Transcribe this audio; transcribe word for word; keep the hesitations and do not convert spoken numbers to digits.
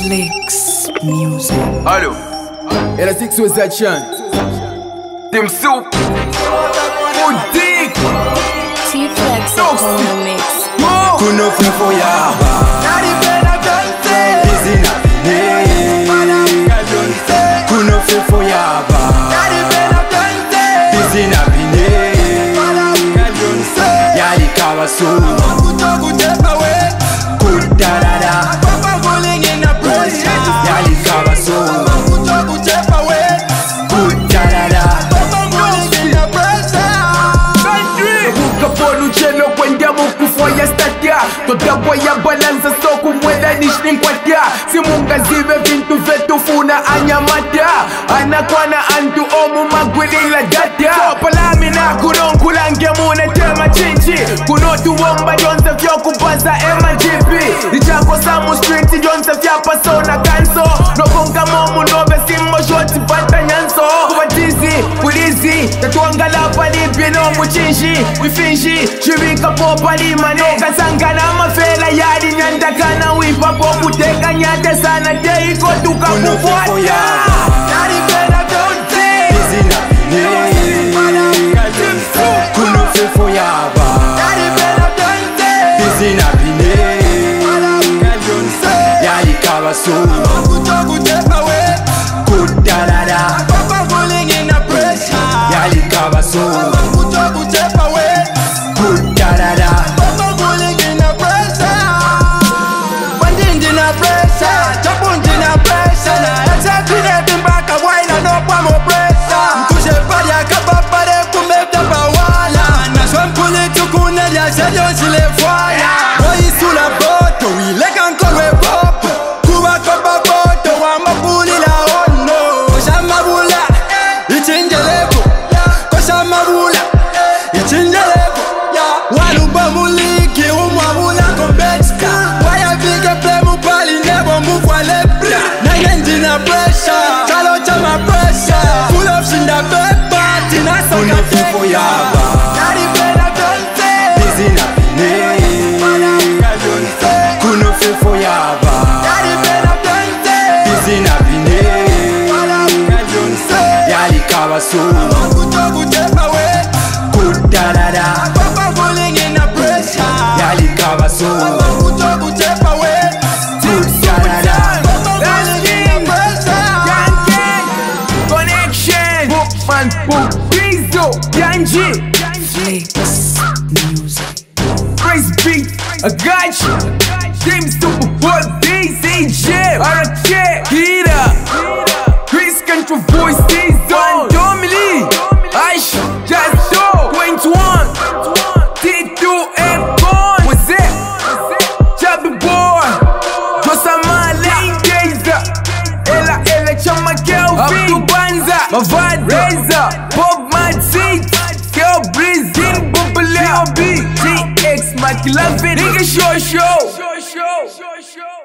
Flex Music. Allo. Era six was that chant. Tim Soup. Good dick. T-Flex on the mix. Kuno fefo yaba Izina bine Kuno fefo yaba Izina bine Yali kawasu Kutarara Yali kawasu Kutarara Ukaponu chelo kwenda mukufoya stadia Toda boya balanza soku mwela nishninkwatia Simunga zive vintu vetu funa anyamata Anakwana antu omu magwilila data Sopalamina kuronkulange mune tema chinchi Kunotu womba jonze vyo kubaza ema jipi Ichako samu street jonze vya pasona kanso Nokonga momu nobe simo shoti bata nyanso Kubatizi, pulizi, tatuangala palipi no muchinshi Wifinshi, shirika popa lima Noka sanga na mafela yadi nyandakana Wipa popu teka nyate sana Teiko tuka kufuata Yadi pena donte Izina bine Kuno fefo yaba Yadi pena donte Izina bine Yali kawasu Kutarara Yali kawasu Kutarara Kuno fefo yaba Izina bine Kuno fefo yaba Izina bine Yali kawasu Kutarara Yali kawasu Kutarara Connection Bookman Book Bizo Yanji Flex Music. Praise beat I got you Team Super Bowl D C J Arake Hira Chris Control Voice D-Zone Domili Aish Jasto twenty-one T two Ebon What's it? Chubby Boy Josaman Lane Gazer Ella Ella Chama Kelvin Abdu Banza Mavad Reza Bob Madseed Kel Brizin Bubble L B T X Mike Lovin Nigga Show Show